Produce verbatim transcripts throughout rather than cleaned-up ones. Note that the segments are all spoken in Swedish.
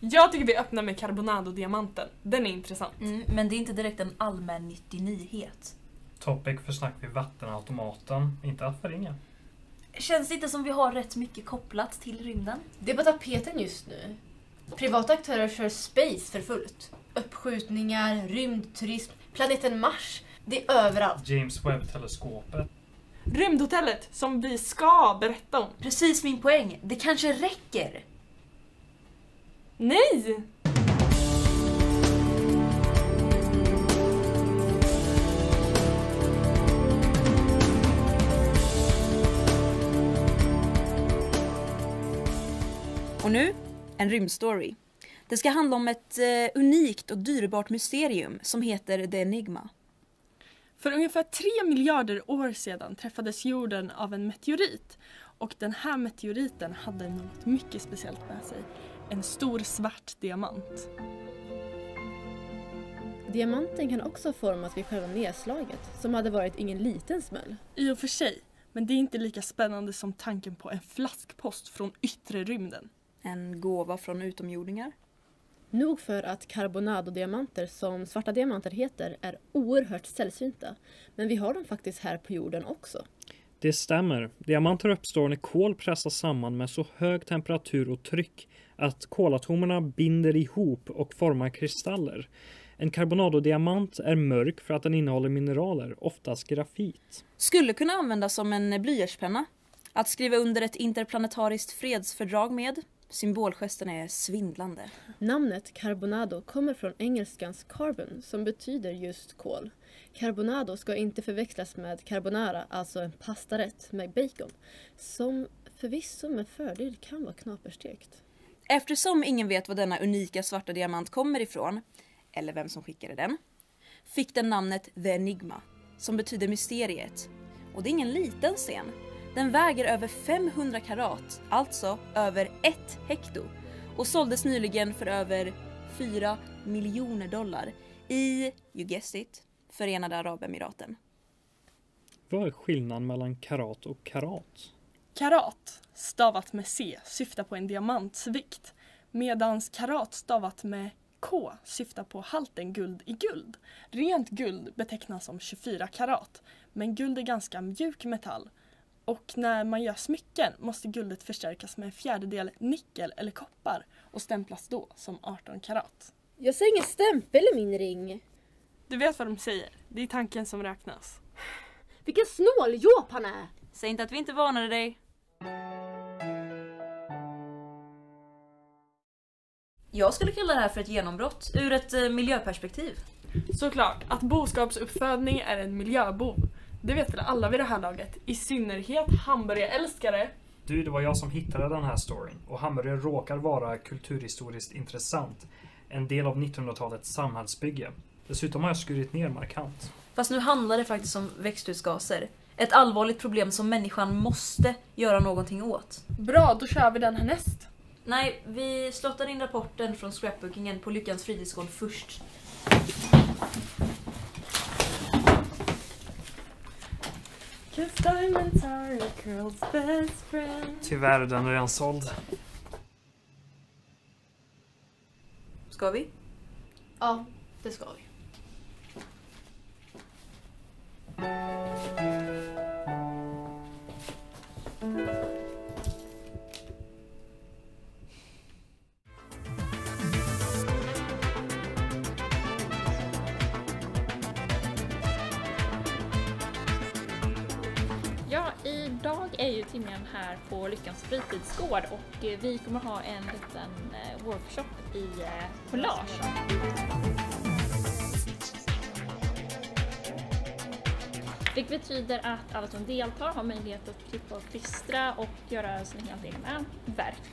Jag tycker vi öppnar med Carbonado-diamanten. Den är intressant. Mm, men det är inte direkt en allmännyttig nyhet. Topic för snack vid vattenautomaten. Inte att förringa. Känns det inte som vi har rätt mycket kopplat till rymden? Det är på tapeten just nu. Privata aktörer kör space för fullt. Uppskjutningar, rymdturism, planeten Mars. Det är överallt. James Webb-teleskopet. Rymdhotellet som vi ska berätta om. Precis min poäng. Det kanske räcker. Nej! Och nu, en rymdstory. Det ska handla om ett eh, unikt och dyrbart mysterium som heter The Enigma. För ungefär tre miljarder år sedan träffades jorden av en meteorit. Och den här meteoriten hade något mycket speciellt med sig. En stor svart diamant. Diamanten kan också formas vid själva nedslaget, som hade varit ingen liten smäll. I och för sig, men det är inte lika spännande som tanken på en flaskpost från yttre rymden. En gåva från utomjordingar. Nog för att Carbonado-diamanter, som svarta diamanter heter, är oerhört sällsynta. Men vi har dem faktiskt här på jorden också. Det stämmer. Diamanter uppstår när kol pressas samman med så hög temperatur och tryck att kolatomerna binder ihop och formar kristaller. En Carbonado-diamant är mörk för att den innehåller mineraler, oftast grafit. Skulle kunna användas som en blyertspenna. Att skriva under ett interplanetariskt fredsfördrag med. Symbolgesten är svindlande. Namnet Carbonado kommer från engelskans carbon, som betyder just kol. Carbonado ska inte förväxlas med carbonara, alltså en pastarätt med bacon, som förvisso med fördel kan vara knaperstekt. Eftersom ingen vet var denna unika svarta diamant kommer ifrån, eller vem som skickade den, fick den namnet The Enigma, som betyder mysteriet. Och det är ingen liten sten. Den väger över femhundra karat, alltså över ett hekto, och såldes nyligen för över fyra miljoner dollar i, you guessed it, Förenade Arabemiraten. Vad är skillnaden mellan karat och karat? Karat, stavat med C, syftar på en diamants vikt, medans karat stavat med K syftar på halten guld i guld. Rent guld betecknas som tjugofyra karat, men guld är ganska mjuk metall. Och när man gör smycken måste guldet förstärkas med en fjärdedel nickel eller koppar och stämplas då som arton karat. Jag ser ingen stämpel i min ring. Du vet vad de säger, det är tanken som räknas. Vilken snåljåp han är! Säg inte att vi inte varnade dig. Jag skulle kalla det här för ett genombrott ur ett eh, miljöperspektiv. Såklart, att boskapsuppfödning är en miljöbov. Det vet väl alla vid det här laget. I synnerhet hamburgerälskare. Du, det var jag som hittade den här storyn. Och hamburgare råkar vara kulturhistoriskt intressant. En del av nittonhundratalets samhällsbygge. Dessutom har jag skurit ner markant. Fast nu handlar det faktiskt om växthusgaser. Ett allvarligt problem som människan måste göra någonting åt. Bra, då kör vi den härnäst. Nej, vi slottar in rapporten från scrapbookingen på Lyckans fritidsgård först. Tyvärr, den är redan såld. Ska vi? Ja, det ska vi. Ja, idag är ju Timjan här på Lyckans fritidsgård och vi kommer ha en liten workshop i collage. Det betyder att alla som deltar har möjlighet att klippa och klistra och göra sina helt egna verk.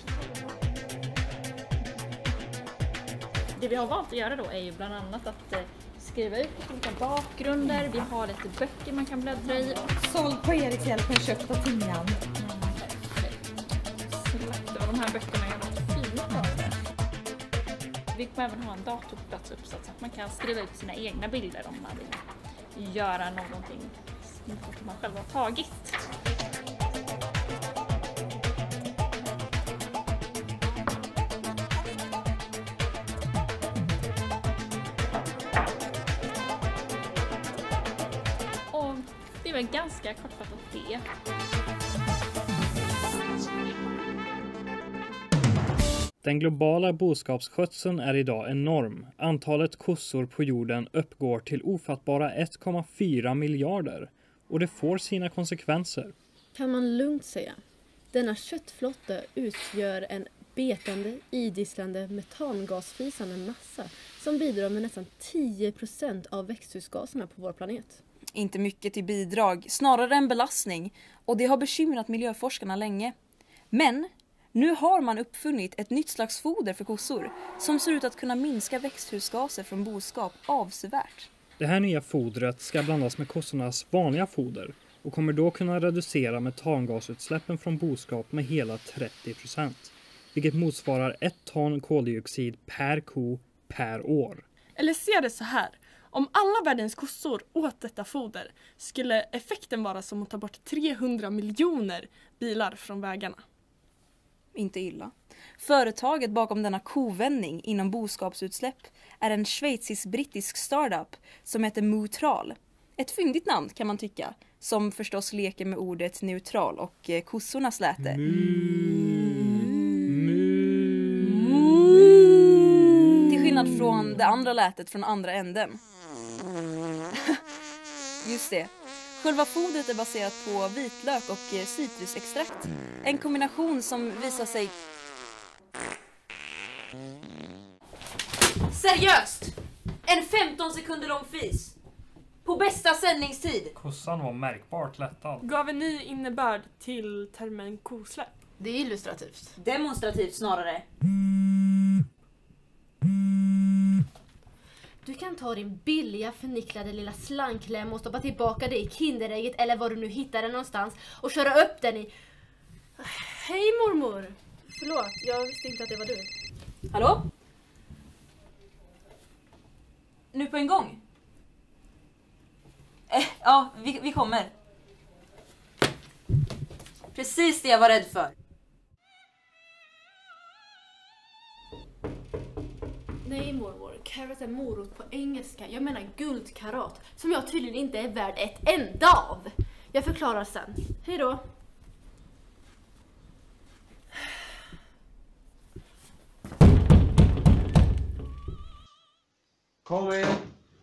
Det vi har valt att göra då är ju bland annat att skriva ut olika bakgrunder, vi har lite böcker man kan bläddra i. Såld på Erikshjälpen, köpt av Timjan. Och de här böckerna är väldigt fina för det. Vi kommer även ha en dator på plats uppsatt så att man kan skriva ut sina egna bilder om man vill göra någonting som man själv har tagit. Det är väl ganska kortfattat det. Den globala boskapsskötseln är idag enorm. Antalet kossor på jorden uppgår till ofattbara ett komma fyra miljarder. Och det får sina konsekvenser. Kan man lugnt säga. Denna köttflotta utgör en betande, idisslande, metangasfisande massa som bidrar med nästan tio procent av växthusgaserna på vår planet. Inte mycket till bidrag, snarare en belastning. Och det har bekymrat miljöforskarna länge. Men nu har man uppfunnit ett nytt slags foder för kossor som ser ut att kunna minska växthusgaser från boskap avsevärt. Det här nya fodret ska blandas med kossornas vanliga foder och kommer då kunna reducera metangasutsläppen från boskap med hela trettio procent. Vilket motsvarar ett ton koldioxid per ko per år. Eller ser det så här. Om alla världens kossor åt detta foder skulle effekten vara som att ta bort trehundra miljoner bilar från vägarna. Inte illa. Företaget bakom denna kovändning inom boskapsutsläpp är en schweizisk-brittisk startup som heter Mootral. Ett fyndigt namn kan man tycka, som förstås leker med ordet neutral och eh, kossornas läte. Till skillnad från det andra lätet från andra änden. Just det. Själva fodret är baserat på vitlök och eh, citrusextrakt. En kombination som visar sig... Seriöst! En femton sekunder lång fis. På bästa sändningstid. Kossan var märkbart lättad. Gav en ny innebörd till termen kosläpp. Det är illustrativt. Demonstrativt snarare. Du kan ta din billiga förnicklade lilla slangkläm och stoppa tillbaka det i kinderägget eller var du nu hittar den någonstans och köra upp den i... Hej mormor! Förlåt, jag visste inte att det var du. Hallå? Nu på en gång? Eh, ja, vi, vi kommer. Precis det jag var rädd för. Nej mormor, carrot är morot på engelska. Jag menar guldkarat, som jag tydligen inte är värd ett enda av. Jag förklarar sen. Hej då. Kom igen.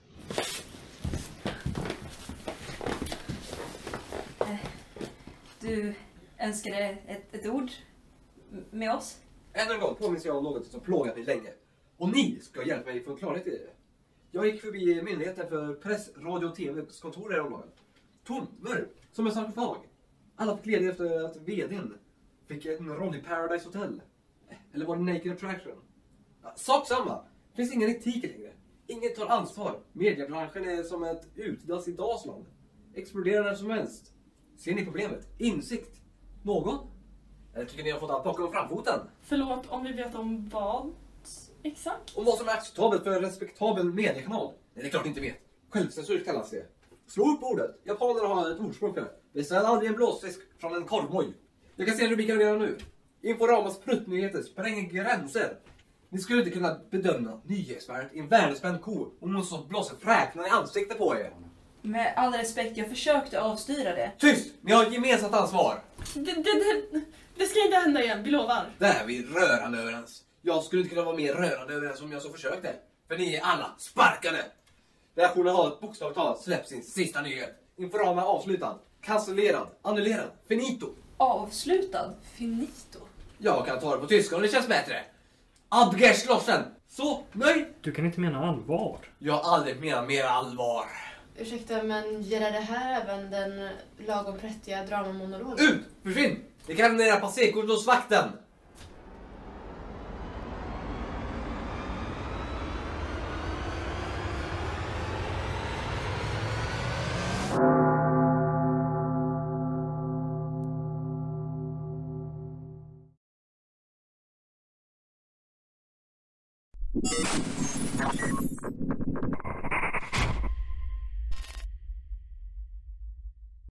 Du önskade ett, ett ord med oss? Än en gång påminns jag om något som plågat mig länge. Och ni ska hjälpa mig få klarhet i det. Jag gick förbi myndigheten för press, radio och tvs kontor häromdagen. Tom, mörk, som en sarkofag. Alla fick leda efter att vdn fick en roll i Paradise Hotel. Eller var det Naked Attraction? Ja, sak samma. Finns ingen etik längre. Ingen tar ansvar. Mediebranschen är som ett utdass i Dalsland. Exploderar när som helst. Ser ni problemet? Insikt? Någon? Eller tycker ni har fått allt bakom framfoten? Förlåt, om vi vet om vad exakt? Om vad som är acceptabelt för en respektabel mediekanal? Nej, det är klart ni inte vet. Självcensur kallas det. Slå upp ordet. Japanerna har ett ordspråk för det. Beställ aldrig en blåsfisk från en korvmoj. Jag kan se rubriken redan nu. Inforamas pruttnyheter spränger gränser. Ni skulle inte kunna bedöma nyhetsvärdet i en världsspänd ko om hon så blåser fräknar i ansiktet på er. Med all respekt, jag försökte avstyra det. Tyst! Ni har ett gemensamt ansvar. Det, det, det, det ska inte hända igen, vi lovar. Där är vi rörande överens. Jag skulle inte kunna vara mer rörande överens om jag så försökte. För ni är alla sparkade. Reaktionen har ett bokstavligt talat släppt sin sista nyhet. Inforama avslutad. Cancellerad. Annullerad. Finito. Avslutad? Finito? Jag kan ta det på tyska om det känns bättre. Abgeschlossen. Så, nöjd? Du kan inte mena allvar. Jag har aldrig menat mer allvar. Ursäkta, men gäller det här även den lagom prättiga dramamonologen? Ut! Försvinn! Det kan era passekort hos vakten. You